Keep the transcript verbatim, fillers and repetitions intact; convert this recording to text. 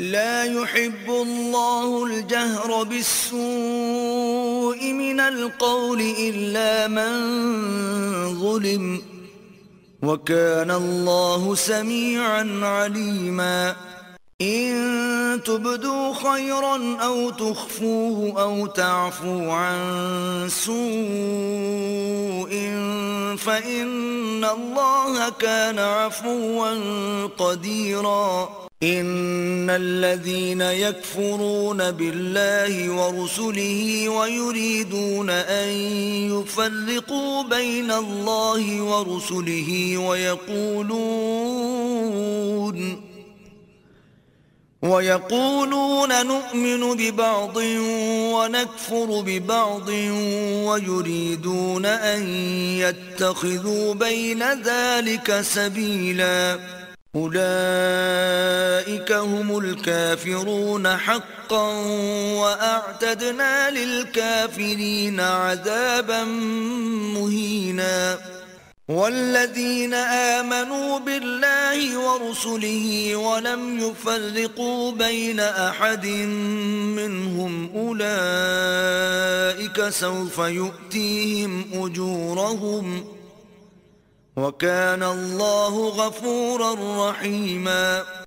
لا يحب الله الجهر بالسوء من القول إلا من ظلم، وكان الله سميعا عليما. إن تبدوا خيرا أو تخفوه أو تعفوا عن سوء فإن الله كان عفوا قديرا. إن الذين يكفرون بالله ورسله ويريدون أن يفرقوا بين الله ورسله ويقولون ويقولون نؤمن ببعض ونكفر ببعض ويريدون أن يتخذوا بين ذلك سبيلا، أولئك هم الكافرون حقا وأعتدنا للكافرين عذابا مهينا. والذين آمنوا بالله ورسله ولم يفرقوا بين أحد منهم أولئك سوف يؤتيهم أجورهم، وكان الله غفورا رحيما.